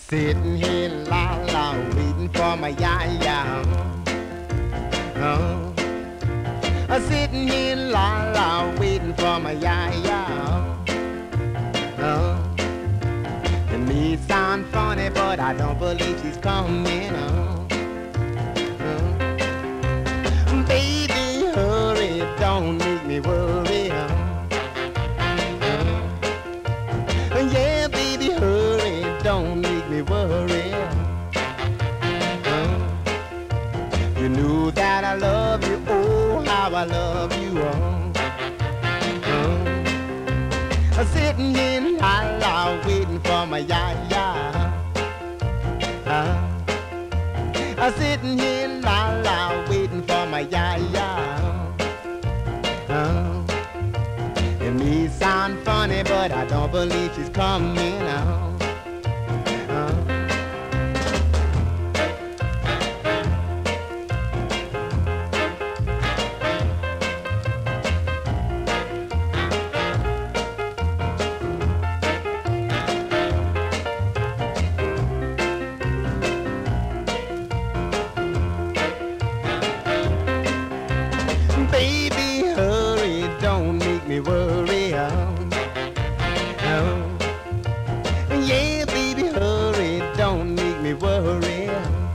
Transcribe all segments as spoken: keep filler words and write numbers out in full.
Sitting here la la waiting for my ya-ya. Oh. I'm sitting here la la waiting for my ya-ya. Oh. It may sound funny, but I don't believe she's coming. Oh. Oh. Baby, hurry, don't make me worry. Oh. Oh. Yeah, baby, hurry, don't make me worry. Oh. You knew that I love you, oh, how I love you. Oh. Oh. I'm sitting here la la waiting for my ya-ya. Uh, I'm sitting here la la waiting for my ya-ya. Uh, it may sound funny, but I don't believe she's coming out. Baby, hurry, don't make me worry. Oh. Oh. Yeah, baby, hurry, don't make me worry.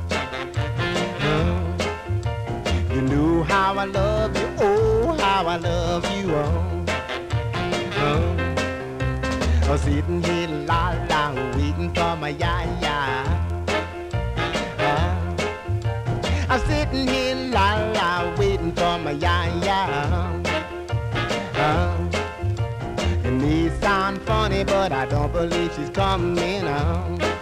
Oh. You knew how I love you, oh, how I love you. Oh. Oh. I'm sitting here la la waiting for my ya-ya. Oh. I'm sitting here la la waiting for my ya-ya. Uh, it may sound funny, but I don't believe she's coming. Uh.